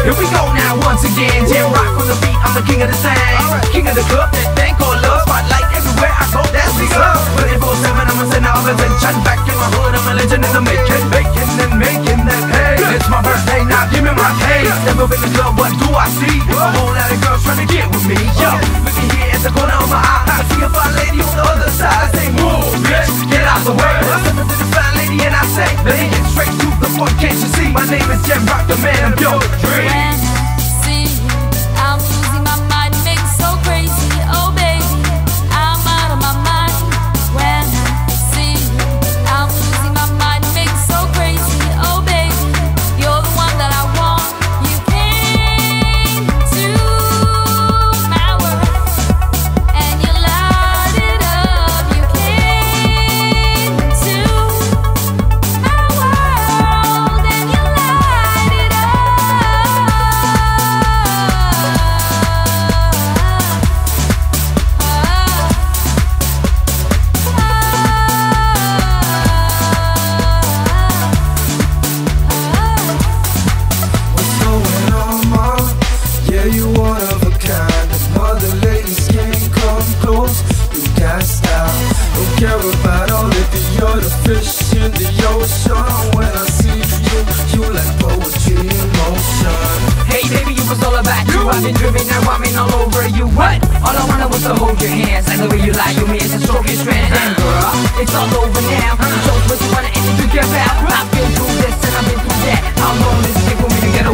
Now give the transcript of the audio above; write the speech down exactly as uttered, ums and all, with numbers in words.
Here we go now once again. Jamrock on the beat, I'm the king of the thang. King of the club, that thing called love. Spotlight everywhere I go, that's what's up. twenty-four seven, I'm a send out attention. Back in my hood, I'm a legend in the making. Making and making that hay. It's my birthday, now give me my cake. Step up in the club, what do I see? A whole lot of girls trying to get with me. Yo, looking here at the corner of my eye, I see a fine lady on the other side. I say, move, bitch, get out the way. I step up to the fine lady and I say, let me get straight to the point, can't you see? My name is Jamrock, the man of your dreams. I've been driven, now I'm in all over you. What? All I wanted was to hold your hands. Like the way you lie, you mean to stroke your strands. And girl, it's all over now. You chose what you wanted and you took your vow. I've been through this and I've been through that. How long does it take for me to get